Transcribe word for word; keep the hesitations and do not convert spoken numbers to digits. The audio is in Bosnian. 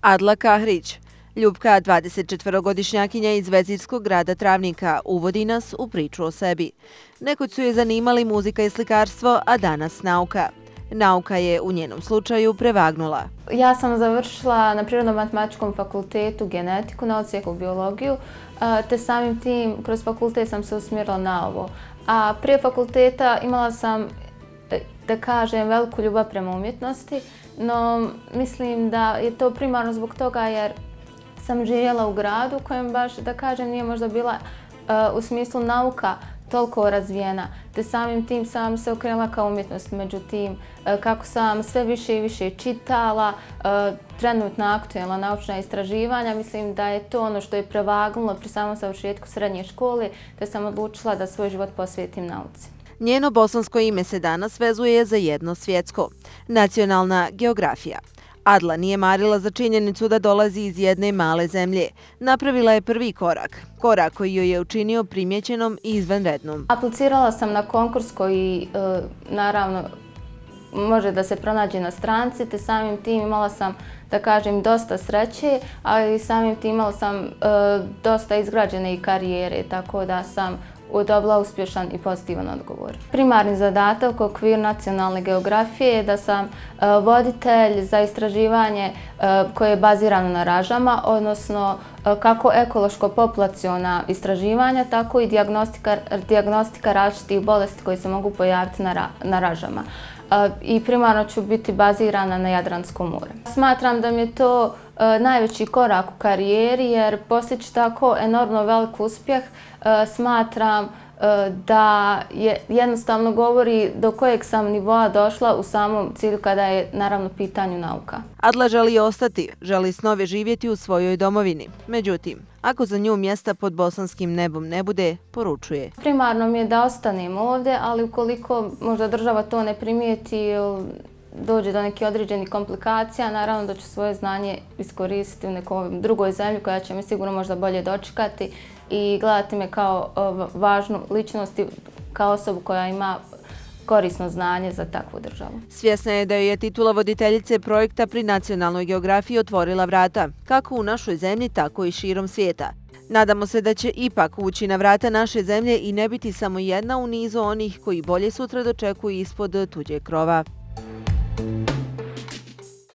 Adla Kahrić, ljubka dvadesetčetvorogodišnjakinja iz vezirskog grada Travnika, uvodi nas u priču o sebi. Nekoć su je zanimali muzika i slikarstvo, a danas nauka. Nauka je u njenom slučaju prevagnula. Ja sam završila na Prirodno-matematičkom fakultetu genetiku, na odsjeku biologiju, te samim tim kroz fakultet sam se usmjerila na ovo. A prije fakulteta imala sam, da kažem, veliku ljubav prema umjetnosti, no mislim da je to primarno zbog toga jer sam živjela u gradu u kojem baš, da kažem, nije možda bila u smislu nauka toliko razvijena, te samim tim sam se okrenula kao umjetnost. Međutim, kako sam sve više i više čitala, trenutno aktualna naučna istraživanja, mislim da je to ono što je prevagnulo pri samom završetku srednje škole, te sam odlučila da svoj život posvetim nauci. Njeno bosansko ime se danas vezuje za jedno svjetsko – nacionalna geografija. Adla nije marila za činjenicu da dolazi iz jedne male zemlje. Napravila je prvi korak. Korak koji joj je učinio primjećenom i izvanrednom. Aplicirala sam na konkurs koji, naravno, može da se pronađe na stranci, te samim tim imala sam, da kažem, dosta sreće, ali samim tim imala sam dosta izgrađene i karijere, tako da sam dobila uspješan i pozitivan odgovor. Primarni zadatak u okviru nacionalne geografije je da sam voditelj za istraživanje koje je bazirano na ražama, odnosno kako ekološko-populaciona istraživanja, tako i dijagnostika različitih bolesti koje se mogu pojaviti na ražama. I primarno ću biti bazirana na Jadranskom more. Smatram da mi je to najveći korak u karijeri jer postići tako enormno velik uspjeh smatram da je jednostavno govori do kojeg sam nivoa došla u samom cilju kada je naravno u pitanju nauka. Adla želi ostati, želi snove živjeti u svojoj domovini. Međutim, ako za nju mjesta pod bosanskim nebom ne bude, poručuje. Primarno mi je da ostanem ovdje, ali ukoliko možda država to ne primijeti, dođe do nekih određenih komplikacija, naravno da ću svoje znanje iskoristiti u nekoj drugoj zemlji koja će me sigurno možda bolje dočekati i gledati me kao važnu ličnost i kao osobu koja ima korisno znanje za takvu državu. Svjesna je da joj je titula voditeljice projekta pri nacionalnoj geografiji otvorila vrata, kako u našoj zemlji, tako i širom svijeta. Nadamo se da će ipak ući na vrata naše zemlje i ne biti samo jedna u nizu onih koji bolje sutra dočekuju ispod tuđeg krova. Thank you.